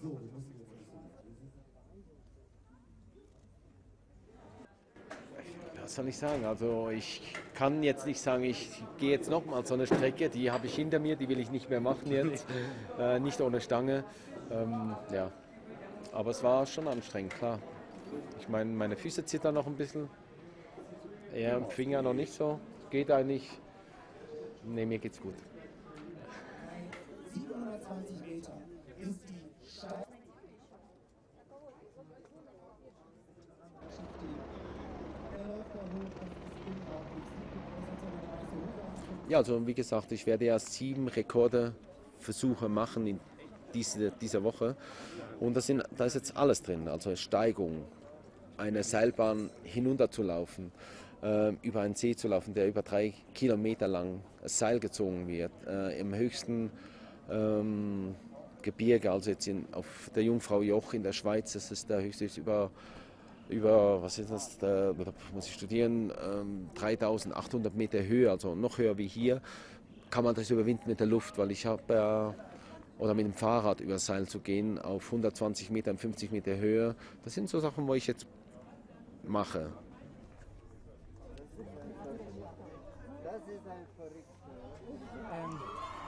Was soll ich sagen? Also ich kann jetzt nicht sagen, ich gehe jetzt nochmal so eine Strecke, die habe ich hinter mir, die will ich nicht mehr machen jetzt, nicht ohne Stange. Ja, aber es war schon anstrengend, klar. Ich meine, meine Füße zittern noch ein bisschen, eher im Finger noch nicht so, geht eigentlich. Ne, mir geht's gut. 720 Meter ist die Start. Ja, also wie gesagt, ich werde ja 7 Rekorde-Versuche machen in dieser Woche. Und da ist jetzt alles drin. Also Steigung, eine Seilbahn hinunterzulaufen, über einen See zu laufen, der über 3 Kilometer lang Seil gezogen wird, im höchsten Gebirge, also jetzt auf der Jungfrau Joch in der Schweiz, das ist der höchste, ist was ist das, da muss ich studieren, 3800 Meter Höhe, also noch höher wie hier, kann man das überwinden mit der Luft, weil ich habe oder mit dem Fahrrad über das Seil zu gehen auf 120 Metern, 50 Meter Höhe. Das sind so Sachen, wo ich jetzt mache. Das ist ein verrückter.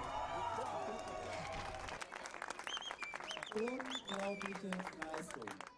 Unglaubliche Leistung.